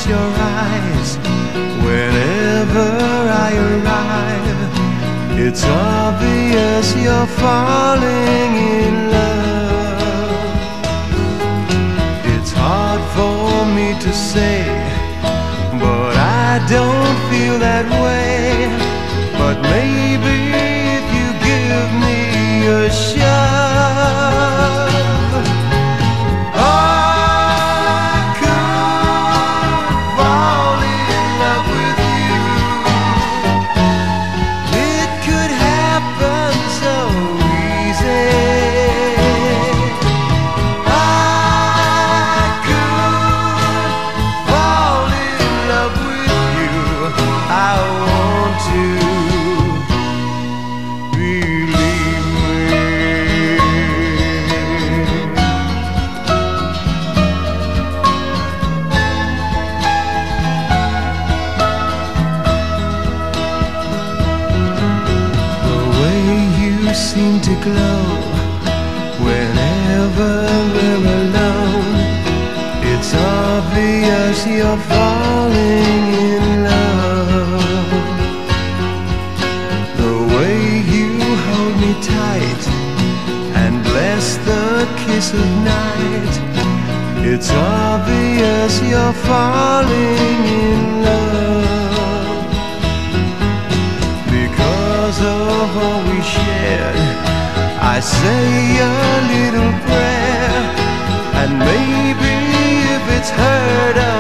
your eyes whenever I arrive. It's obvious you're falling in love. It's hard for me to say, but I don't feel that way. But maybe if you give me a shove, I could fall in love with you. It could happen so easy. I could fall in love with you. I want to. Believe me. The way you seem to glow whenever we're alone, it's obvious you're falling in love. The way you hold me tight and bless the kiss of night, it's obvious you're falling in love. Because of all we shared, I say a little prayer, and maybe if it's heard